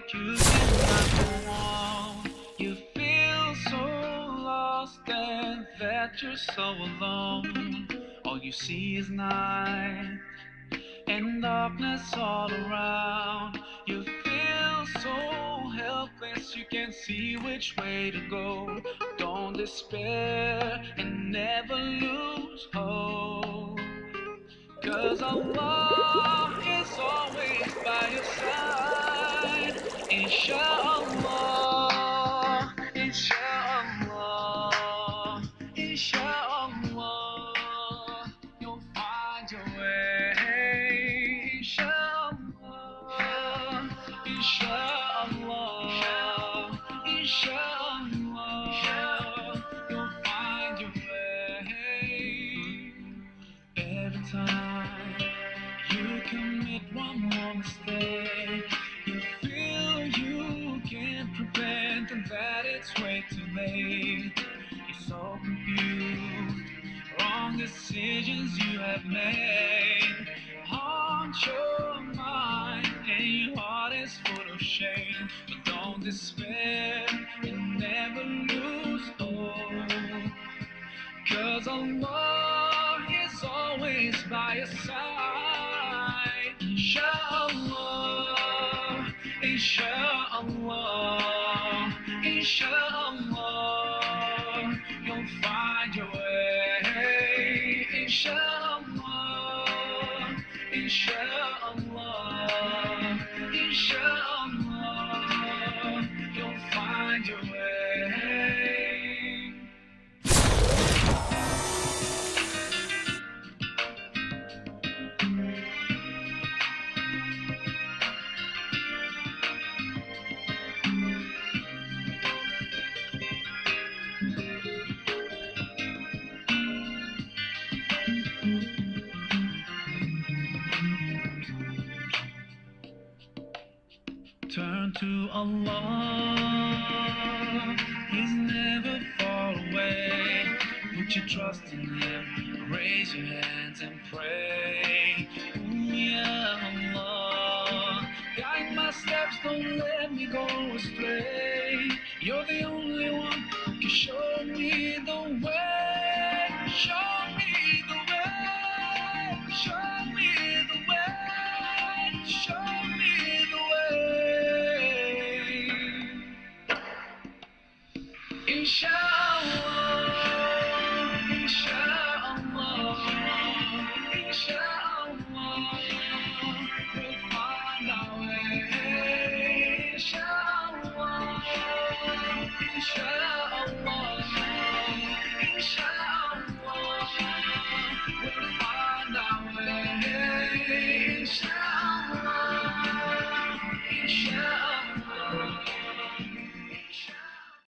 You cannot go on. You feel so lost and that you're so alone. All you see is night and darkness all around. You feel so helpless, you can't see which way to go. Don't despair and never lose hope, 'cause Allah is always by your side. Inshallah, inshallah, inshallah, you'll find your way. Inshallah, inshallah, inshallah, you'll find your way. Every time you commit one more mistake, you feel you can't prevent and that it's way too late. You're so confused, wrong decisions you have made haunt your mind and your heart is full of shame. But don't despair and never lose hope, 'cause Allah is always by your side. Inshallah, inshallah, inshallah, you'll find your way. Inshallah, inshallah, inshallah, you'll find your way. Turn to Allah, He's never far away. Put your trust in Him, raise your hands and pray. Ooh, yeah, Allah, guide my steps, don't let me go astray. You're the only one who can show me the way. Show me the way, show me the way, show me the way. Inshallah, inshallah, inshallah,